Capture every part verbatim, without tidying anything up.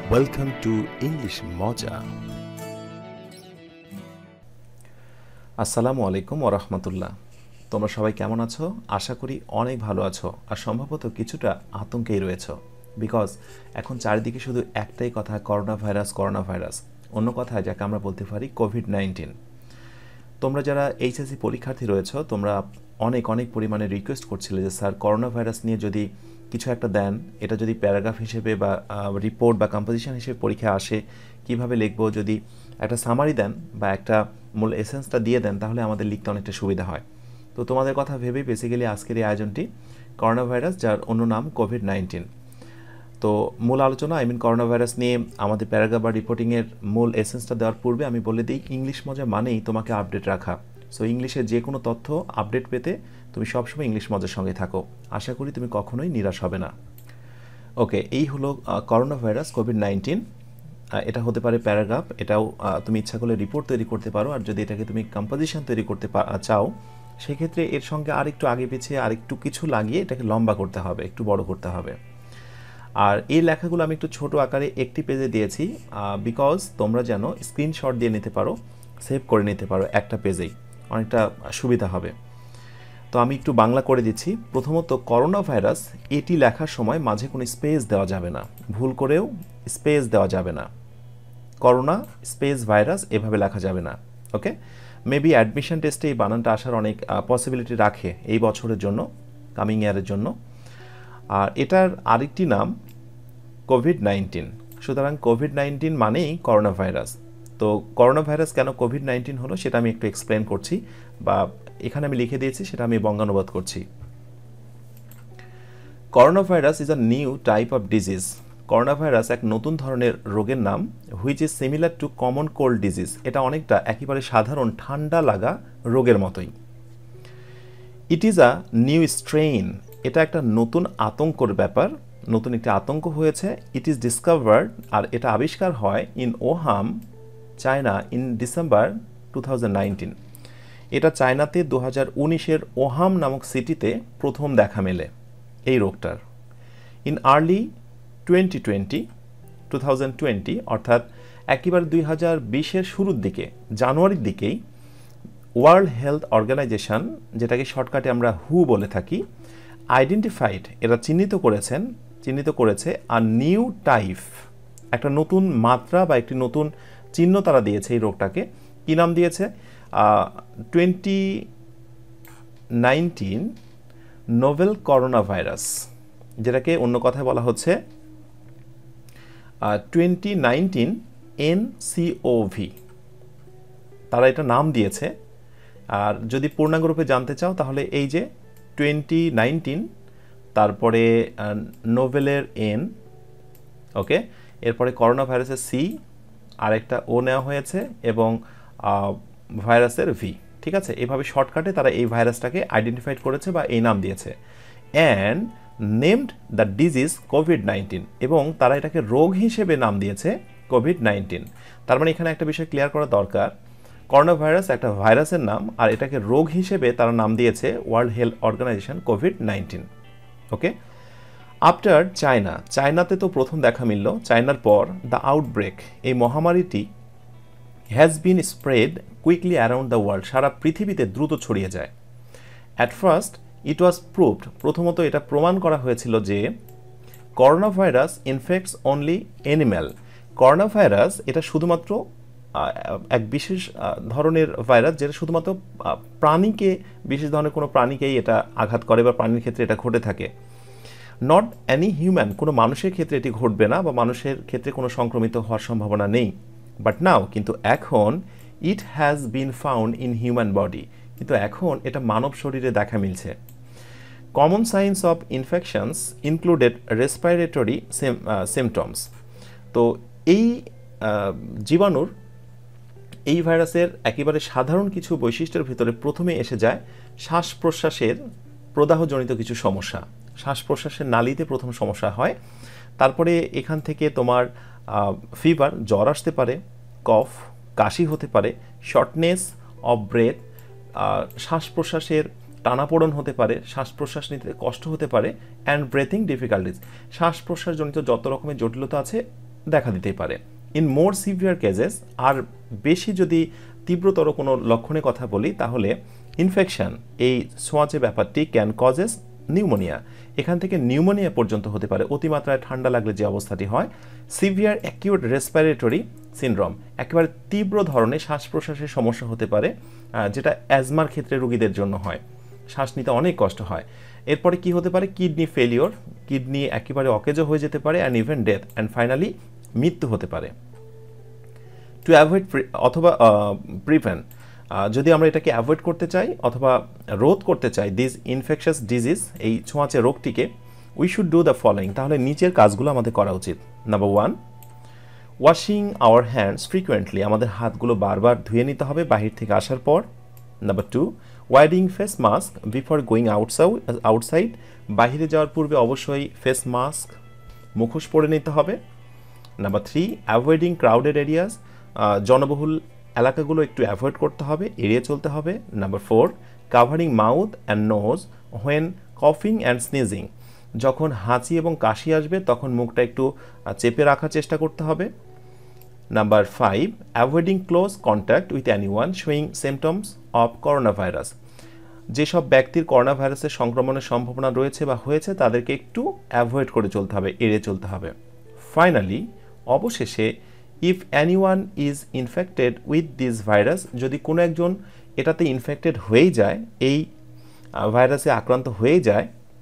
Welcome to English Moja. আসসালামু আলাইকুম ওয়া রাহমাতুল্লাহ। তোমরা সবাই কেমন আছো? আশা করি অনেক ভালো আছো আর সম্ভবত কিছুটা আতঙ্কেই রয়েছো, বিকজ এখন চারিদিকে শুধু একটাই কথা, করোনা ভাইরাস করোনা ভাইরাস অন্য কথায় যাকে আমরা বলতে পারি কোভিড নাইন্টিন। তোমরা যারা এইচএসসি পরীক্ষার্থী রয়েছো, তোমরা অনেক অনেক পরিমাণে রিকোয়েস্ট করছিলে যে স্যার করোনা ভাইরাস নিয়ে যদি কিছু একটা দেন, এটা যদি প্যারাগ্রাফ হিসেবে বা রিপোর্ট বা কম্পোজিশন হিসেবে পরীক্ষা আসে, কিভাবে লিখবো, যদি একটা সামারি দেন বা একটা মূল এসেন্সটা দিয়ে দেন তাহলে আমাদের লিখতে অনেকটা সুবিধা হয়। তো তোমাদের কথা ভেবেই বেসিক্যালি আজকের এই আয়োজনটি, করোনা ভাইরাস যার অন্য নাম কোভিড নাইন্টিন। তো মূল আলোচনা আই মিন করোনা ভাইরাস নিয়ে আমাদের প্যারাগ্রাফ বা রিপোর্টিংয়ের মূল এসেন্সটা দেওয়ার পূর্বে আমি বলে দিই, ইংলিশ মজা মানেই তোমাকে আপডেট রাখা। সো ইংলিশের যে কোনো তথ্য আপডেট পেতে তুমি সবসময় ইংলিশ মজার সঙ্গে থাকো। আশা করি তুমি কখনোই নিরাশ হবে না। ওকে, এই হলো করোনা ভাইরাস কোভিড নাইন্টিন। এটা হতে পারে প্যারাগ্রাফ, এটাও তুমি ইচ্ছা করলে রিপোর্ট তৈরি করতে পারো, আর যদি এটাকে তুমি কম্পোজিশন তৈরি করতে চাও সেক্ষেত্রে এর সঙ্গে আরেকটু আগে পিছিয়ে আরেকটু কিছু লাগিয়ে এটাকে লম্বা করতে হবে, একটু বড় করতে হবে। আর এই লেখাগুলো আমি একটু ছোট আকারে একটি পেজে দিয়েছি, বিকজ তোমরা যেন স্ক্রিনশট দিয়ে নিতে পারো, সেভ করে নিতে পারো একটা পেজেই, অনেকটা সুবিধা হবে। তো আমি একটু বাংলা করে দিচ্ছি। প্রথমত, করোনা ভাইরাস এটি লেখার সময় মাঝে কোনো স্পেস দেওয়া যাবে না, ভুল করেও স্পেস দেওয়া যাবে না। করোনা স্পেস ভাইরাস এভাবে লেখা যাবে না। ওকে, মেবি অ্যাডমিশন টেস্টে এই বানানটা আসার অনেক পসিবিলিটি রাখে এই বছরের জন্য, কামিং ইয়ারের জন্য। আর এটার আরেকটি নাম কোভিড নাইন্টিন। সুতরাং কোভিড নাইন্টিন মানেই করোনা ভাইরাস। তো করোনা ভাইরাস কেন কোভিড নাইন্টিন হলো সেটা আমি একটু এক্সপ্লেন করছি, বা এখানে আমি লিখে দিয়েছি, সেটা আমি বঙ্গানুবাদ করছি। Corona virus is a new type of disease. Corona virus এক নতুন ধরনের রোগের নাম, which is similar to common cold disease. এটা অনেকটা একেবারে সাধারণ ঠান্ডা লাগা রোগের মতোই। It is a new strain. এটা একটা নতুন আতঙ্কর ব্যাপার, নতুন একটি আতঙ্ক হয়েছে। ইট ইজ ডিসকভার্ড, আর এটা আবিষ্কার হয় in Wuhan, China, in December two thousand nineteen. এটা চায়নাতে দু হাজার উনিশের ওহাম নামক সিটিতে প্রথম দেখা মেলে এই রোগটার। In early twenty twenty two thousand twenty অর্থাৎ একেবারে দুই হাজার বিশের শুরুর দিকে, জানুয়ারির দিকেই, ওয়ার্ল্ড হেলথ অর্গানাইজেশন, যেটাকে শর্টকাটে আমরা হু বলে থাকি, আইডেন্টিফাইড, এরা চিহ্নিত করেছেন চিহ্নিত করেছে আর নিউ টাইপ, একটা নতুন মাত্রা বা একটি নতুন চিহ্ন তারা দিয়েছে এই রোগটাকে। কী নাম দিয়েছে? Twenty nineteen novel corona virus, যেটাকে অন্য কথায় বলা হচ্ছে টোয়েন্টি নাইনটিন এনসিওভি, তারা এটা নাম দিয়েছে। আর যদি পূর্ণাঙ্গ রূপে জানতে চাও তাহলে এই যে টোয়েন্টি নাইনটিন, তারপরে নোভেলের এন, ওকে, এরপরে করোনা ভাইরাসের সি, আরেকটা ও নেওয়া হয়েছে, এবং ভাইরাসের ভি। ঠিক আছে, এভাবে শর্টকাটে তারা এই ভাইরাসটাকে আইডেন্টিফাইড করেছে বা এই নাম দিয়েছে, and named the disease COVID nineteen, এবং তারা এটাকে রোগ হিসেবে নাম দিয়েছে কোভিড নাইন্টিন। তার মানে এখানে একটা বিষয় ক্লিয়ার করা দরকার, করোনা ভাইরাস একটা ভাইরাসের নাম, আর এটাকে রোগ হিসেবে তারা নাম দিয়েছে World Health Organization COVID nineteen. Okay, after China, চায়নাতে তো প্রথম দেখা মিলল, চায়নার পর দ্য আউটব্রেক, এই মহামারীটি has been spread quickly around the world, সারা পৃথিবীতে দ্রুত ছড়িয়ে যায়। At first it was proved, প্রথমত এটা প্রমাণ করা হয়েছিল যে corona virus infects only animal. Corona virus এটা শুধুমাত্র এক বিশেষ ধরনের ভাইরাস, যেটা শুধুমাত্র প্রাণীকে, বিশেষ ধরনের কোনো প্রাণীকেই এটা আঘাত করে বা প্রাণীর ক্ষেত্রে এটা ঘটে থাকে। নট অ্যানি হিউম্যান, কোনো মানুষের ক্ষেত্রে এটি ঘটবে না বা মানুষের ক্ষেত্রে কোনো সংক্রমিত হওয়ার সম্ভাবনা নেই। বাট নাও, কিন্তু এখন, it has been found in human body, কিন্তু এখন এটা মানব শরীরে দেখা মিলছে। Common signs of infections included respiratory symptoms. তো এই জীবাণুর, এই ভাইরাসের একেবারে সাধারণ কিছু বৈশিষ্ট্যের ভিতরে প্রথমে এসে যায় শ্বাস প্রশ্বাসের প্রদাহজনিত কিছু সমস্যা, শ্বাস প্রশ্বাসের নালীতে প্রথম সমস্যা হয়। তারপরে এখান থেকে তোমার ফিভার, জ্বর আসতে পারে, কফ, কাশি হতে পারে, শর্টনেস অফ ব্রেথ, শ্বাস প্রশ্বাসের টানাপোড়ন হতে পারে, শ্বাস প্রশ্বাস নিতে কষ্ট হতে পারে, অ্যান্ড ব্রেথিং ডিফিকাল্টিস, শ্বাস প্রশ্বাসজনিত যত রকমের জটিলতা আছে দেখা দিতেই পারে। ইন মোর সিভিয়ার কেসেস, আর বেশি যদি তীব্রতর কোনো লক্ষণের কথা বলি তাহলে ইনফেকশন, এই ছোঁয়াচে ব্যাপারটি ক্যান কজেস নিউমোনিয়া, এখান থেকে নিউমোনিয়া পর্যন্ত হতে পারে, অতিমাত্রায় ঠান্ডা লাগলে যে অবস্থাটি হয়। সিভিয়ার অ্যাকিউট রেসপিরেটরি সিনড্রোম, একেবারে তীব্র ধরনের শ্বাস প্রশ্বাসের সমস্যা হতে পারে, যেটা অ্যাজমার ক্ষেত্রে রোগীদের জন্য হয়, শ্বাস নিতে অনেক কষ্ট হয়। এরপরে কি হতে পারে, কিডনি ফেলিওর, কিডনি একেবারে অকেজো হয়ে যেতে পারে, and even death, and finally মৃত্যু হতে পারে। টু অ্যাভয়েড অথবা প্রিভেন্ট, যদি আমরা এটাকে অ্যাভয়েড করতে চাই অথবা রোধ করতে চাই দিস ইনফেকশাস ডিজিজ, এই ছোঁয়াচে রোগটিকে, we should do the following, তাহলে নিচের কাজগুলো আমাদের করা উচিত। Number one, washing our hands frequently, আমাদের হাতগুলো বারবার ধুয়ে নিতে হবে বাহির থেকে আসার পর। Number two, wearing face mask before going outside outside বাহিরে যাওয়ার পূর্বে অবশ্যই ফেস মাস্ক, মুখোশ পরে নিতে হবে। Number three, avoiding crowded areas, জনবহুল এলাকাগুলো একটু অ্যাভয়েড করতে হবে, এড়িয়ে চলতে হবে। Number four, covering mouth and nose when কফিং অ্যান্ড স্নিজিং, যখন হাঁচি এবং কাশি আসবে তখন মুখটা একটু চেপে রাখার চেষ্টা করতে হবে। Number five, avoiding close contact with anyone showing symptoms of corona virus, যেসব ব্যক্তির করোনা ভাইরাসের সংক্রমণের সম্ভাবনা রয়েছে বা হয়েছে তাদেরকে একটু অ্যাভয়েড করে চলতে হবে, এড়িয়ে চলতে হবে। ফাইনালি, অবশেষে, if anyone is infected with this virus, যদি কোনো একজন এটাতে ইনফেক্টেড হয়েই যায়, এই ভাইরাসে আক্রান্ত হয়ে যায়,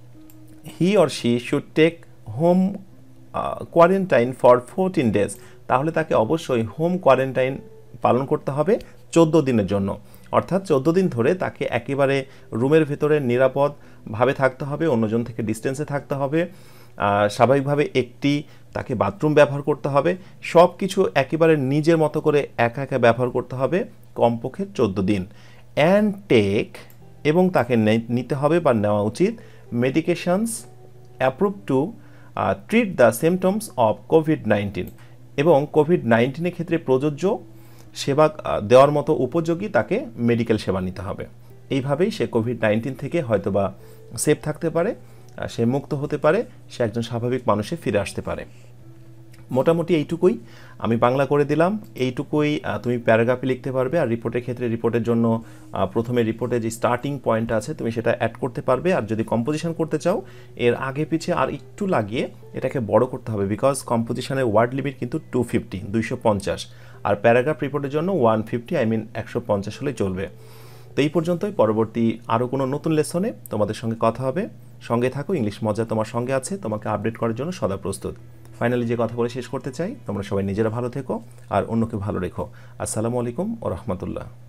he or she should take home quarantine for fourteen days, তাহলে তাকে অবশ্যই হোম কোয়ারেন্টাইন পালন করতে হবে চোদ্দো দিনের জন্য, অর্থাৎ চোদ্দো দিন ধরে তাকে একেবারে রুমের ভেতরে নিরাপদভাবে থাকতে হবে, অন্যজন থেকে ডিস্টেন্সে থাকতে হবে, স্বাভাবিকভাবে একটি তাকে বাথরুম ব্যবহার করতে হবে, সব কিছু একেবারে নিজের মতো করে একা একা ব্যবহার করতে হবে কমপক্ষে চোদ্দো দিন। অ্যান্ড টেক, এবং তাকে নিতে হবে বা নেওয়া উচিত medications approve to treat the symptoms of COVID nineteen, এবং কোভিড নাইন্টিনের ক্ষেত্রে প্রযোজ্য সেবা দেওয়ার মতো উপযোগী তাকে মেডিকেল সেবা নিতে হবে। এইভাবেই সে কোভিড নাইন্টিন থেকে হয়তোবা সেফ থাকতে পারে, সে মুক্ত হতে পারে, সে একজন স্বাভাবিক মানুষে ফিরে আসতে পারে। মোটামুটি এইটুকুই আমি বাংলা করে দিলাম, এইটুকুই তুমি প্যারাগ্রাফে লিখতে পারবে। আর রিপোর্টের ক্ষেত্রে রিপোর্টের জন্য প্রথমে রিপোর্টে যে স্টার্টিং পয়েন্ট আছে তুমি সেটা অ্যাড করতে পারবে, আর যদি কম্পোজিশন করতে চাও এর আগে পিছে আর একটু লাগিয়ে এটাকে বড় করতে হবে, বিকজ কম্পোজিশনের ওয়ার্ড লিমিট কিন্তু টু ফিফটি দুইশো পঞ্চাশ, আর প্যারাগ্রাফ রিপোর্টের জন্য ওয়ান ফিফটি আই মিন একশো পঞ্চাশ হলে চলবে। তো এই পর্যন্তই, পরবর্তী আরও কোনো নতুন লেসনে তোমাদের সঙ্গে কথা হবে। সঙ্গে থাকো, ইংলিশ মজা তোমার সঙ্গে আছে, তোমাকে আপডেট করার জন্য সদা প্রস্তুত। ফাইনালি যে কথা বলে শেষ করতে চাই, তোমরা সবাই নিজেরা ভালো থেকো আর অন্যকে ভালো রেখো। আসসালামু আলাইকুম ওয়া রাহমাতুল্লাহ।